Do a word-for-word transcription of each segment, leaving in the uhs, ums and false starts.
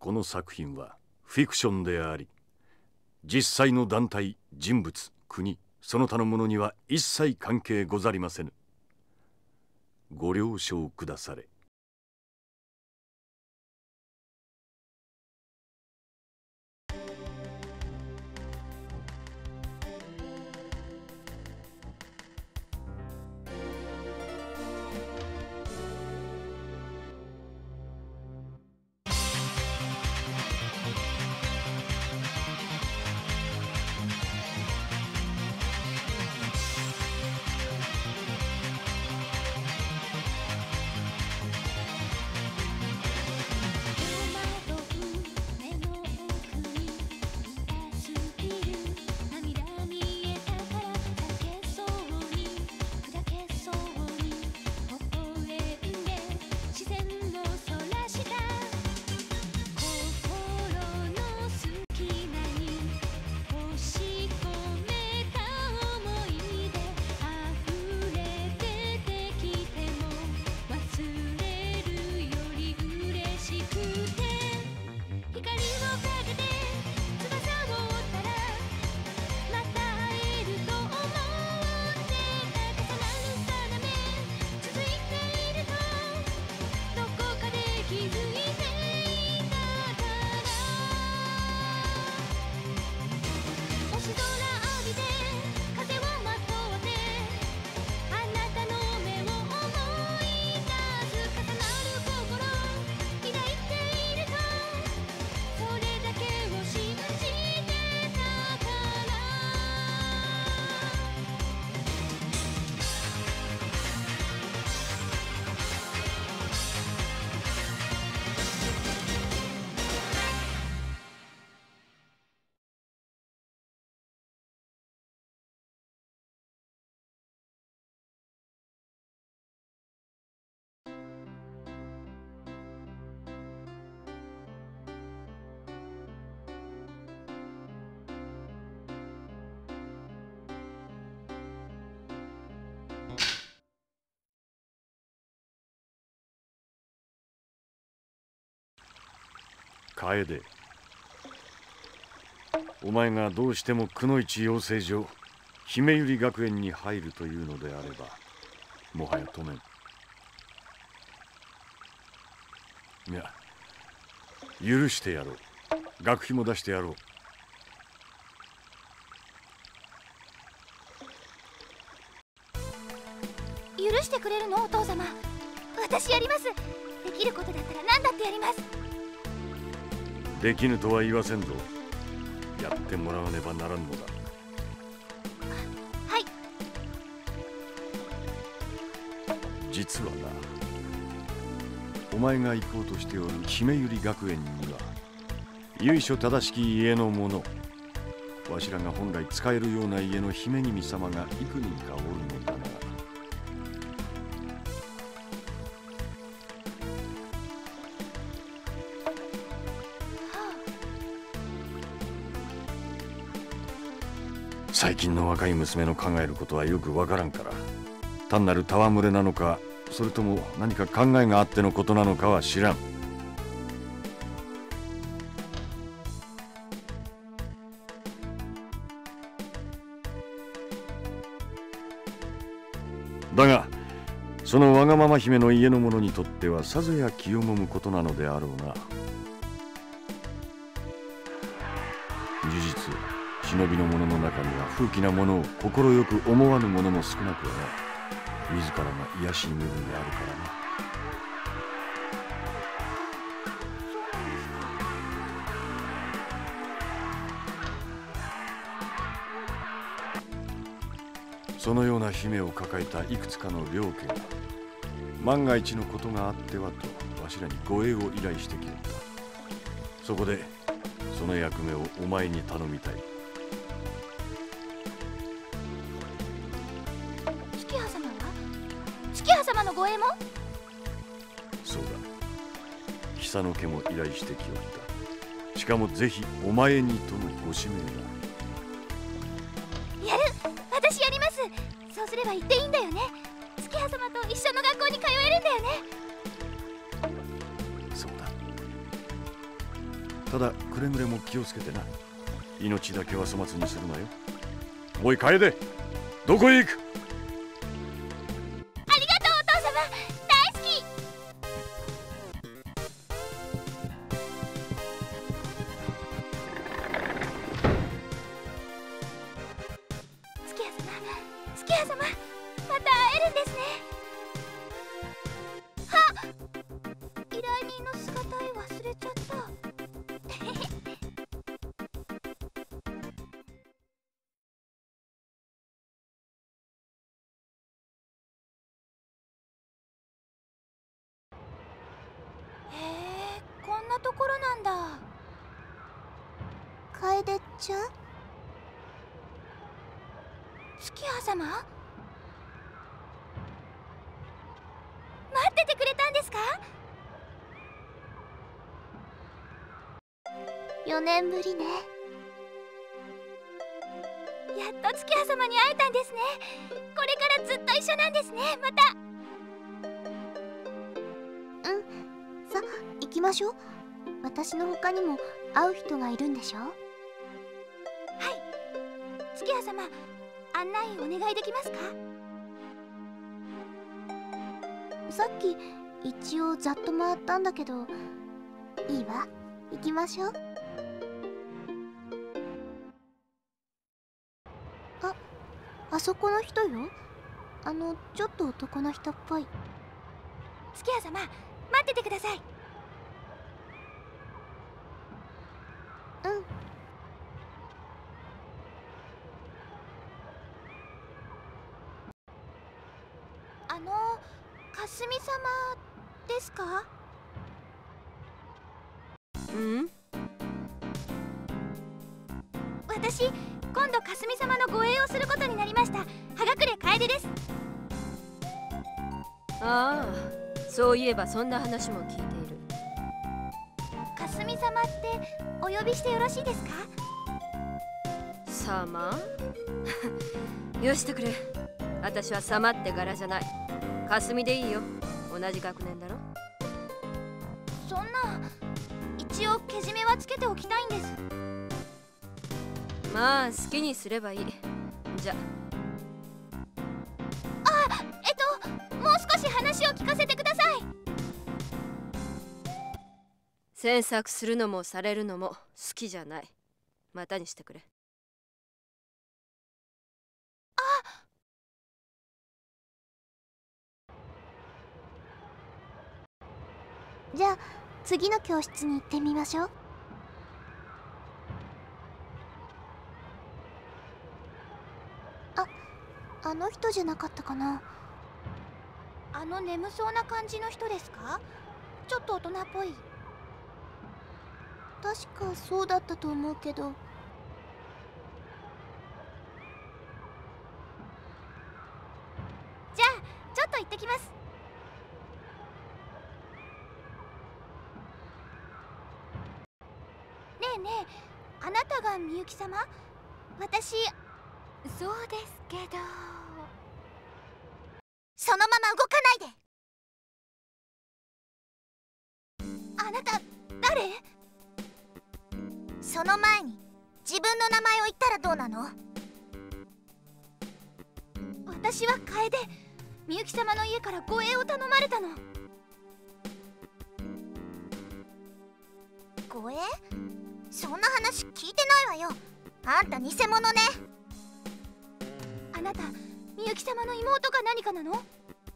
この作品はフィクションであり、実際の団体、人物、国、その他のものには一切関係ござりませぬ。ご了承くだされ。楓、お前がどうしてもくのいち養成所姫百合学園に入るというのであれば、もはや止めん。いや、許してやろう。学費も出してやろう。 許してくれるの、お父様。私やります。できることだったら何だってやります。 できぬとは言わせんぞ。やってもらわねばならんのだ。 はい。 実はな、お前が行こうとしておる姫百合学園には由緒正しき家の者、わしらが本来使えるような家の姫君様が幾人かおるのだが、最近の若い娘の考えることはよくわからんから、単なる戯れなのか、それとも何か考えがあってのことなのかは知らん。だがそのわがまま姫の家の者にとってはさぞや気をもむことなのであろうな。事実、忍びの者の中には風紀なものを快く思わぬ者も少なくはない。自らが癒しい部分であるからな。そのような姫を抱えたいくつかの両家が万が一のことがあってはとわしらに護衛を依頼してきおった。そこでその役目をお前に頼みたい。 月葉様は？月葉様の護衛も？ そうだ、久野家も依頼してきおった。しかもぜひお前にとのご指名だ。 やる！私やります。そうすれば行っていいんだよね。月葉様と一緒の学校に通えるんだよね。 そうだ。 ただくれぐれも気をつけてな。命だけは粗末にするなよ。おい楓、どこへ行く？ ありがとうお父様、大好き。月夜様、月夜様、また会えるんですね。はっ、依頼人の姿絵忘れちゃった。へえ、こんなところなんだ。楓ちゃん？月葉様？待っててくれたんですか？よねんぶりね。やっと月葉様に会えたんですね。これからずっと一緒なんですね。また。うん、さ、行きましょう。私の他にも会う人がいるんでしょ？はい、月葉様、案内お願いできますか？さっき一応ざっと回ったんだけど、いいわ、行きましょう。あ、あそこの人よ。あのちょっと男の人っぽい。月葉様、待っててください。うん。あの、かすみ様ですか？ うん？ 私、今度かすみ様の護衛をすることになりました。葉隠楓です。 ああ、そういえばそんな話も聞いている。 かすみ様ってお呼びしてよろしいですか？ 様？よしてくれ。私は様って柄じゃない。かすみでいいよ。同じ学年だろ。 そんな、一応けじめはつけておきたいんです。 まあ好きにすればいい。じゃあ、えっともう少し話を聞かせてください。 詮索するのもされるのも好きじゃない。またにしてくれ。 あ、じゃあ次の教室に行ってみましょう。あ、あの人じゃなかったかな。あの眠そうな感じの人ですか？ちょっと大人っぽい。確かそうだったと思うけど。じゃあちょっと行ってきます。ねえねえ、あなたがみゆき様？私、そうですけど。そのまま動かないで。あなた誰？その前に自分の名前を言ったらどうなの？私は楓、みゆき様の家から護衛を頼まれたの。護衛？そんな話聞いてないわよ。あんた偽物ね。あなたみゆき様の妹か何かなの？違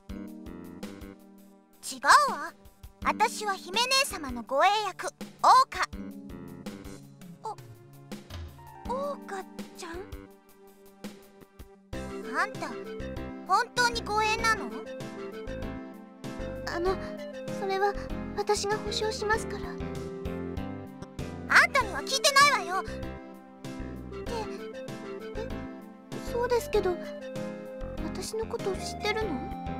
うわ。私は姫姉様の護衛役、桜花。お、桜花ちゃん？あんた本当に護衛なの？あの、それは私が保証しますから。あんたには聞いてないわよ。ってえ、そうですけど、私のこと知ってるの？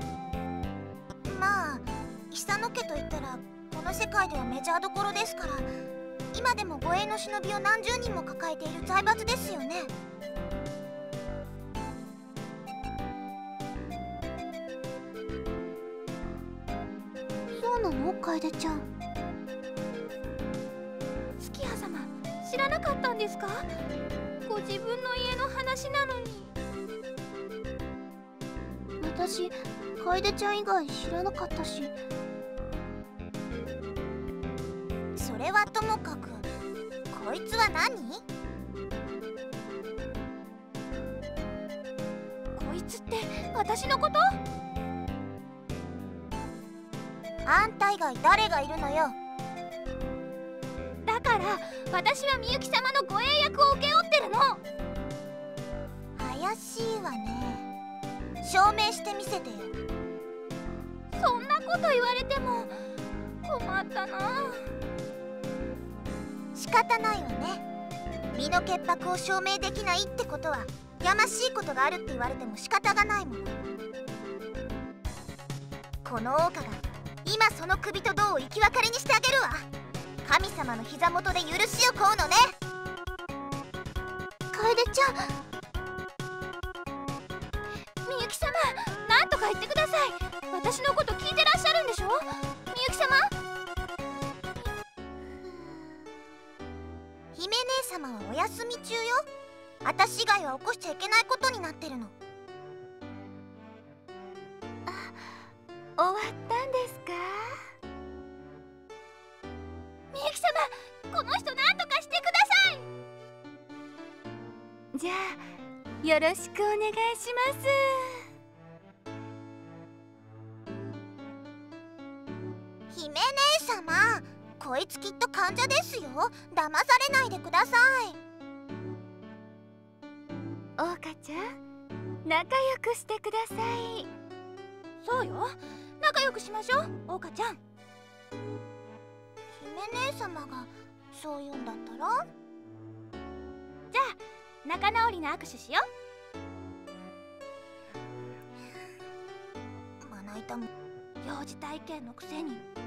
まあ、久野家といったらこの世界ではメジャーどころですから、今でも護衛の忍びを何十人も抱えている財閥ですよね。そうなの、楓ちゃん？月葉知らなかったんですか？ご自分の家の話なのに。私、楓ちゃん以外知らなかったし。それはともかく、こいつは何？こいつって私のこと？あんた以外誰がいるのよ。だから私はみゆき様の護衛役を請け負ってるの。怪しいわね。証明してみせてよ。そんなこと言われても困ったな。仕方ないわね。身の潔白を証明できないってことはやましいことがあるって言われても仕方がないもの。この桜花が今その首と胴を生き別れにしてあげるわ。神様の膝元で許しを請うのね。楓ちゃん、みゆき様、なんとか言ってください。私のこと聞いてらっしゃるんでしょ、みゆき様。姫姉様はお休み中よ。私以外は起こしちゃいけないことになってるの。あ、終わったんですか？みゆき様、この人なんとかしてください。じゃあよろしくお願いします。姫姉様、こいつきっと患者ですよ。騙されないでください。桜花ちゃん、仲良くしてください。そうよ、仲良くしましょう、桜花ちゃん。姫姉様がそう言うんだったら、じゃあ仲直りの握手しよう。まな板も幼児体験のくせに